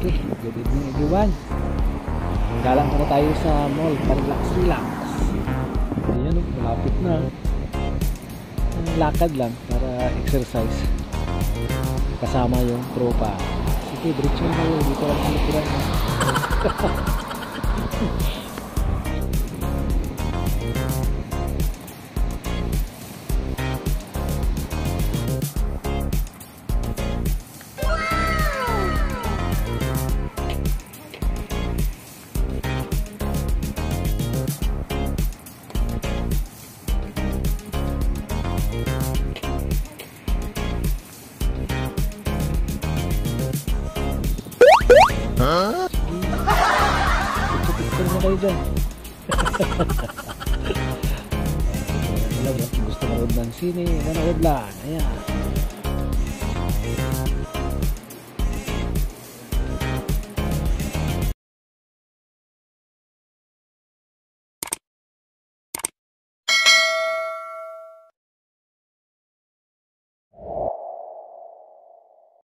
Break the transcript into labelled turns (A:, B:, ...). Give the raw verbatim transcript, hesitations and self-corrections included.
A: Okay, good evening everyone. Galang muna tayo sa mall para relax relax. Ayan, oh, malapit na. Ang lakad lang para exercise. Kasama yung tropa. Sige, diretso na tayo. Dito lang ang likuran.
B: Huh?
A: Picture na kayo dyan. Alam mo, gusto manood ng sine, manood lang. Ayan.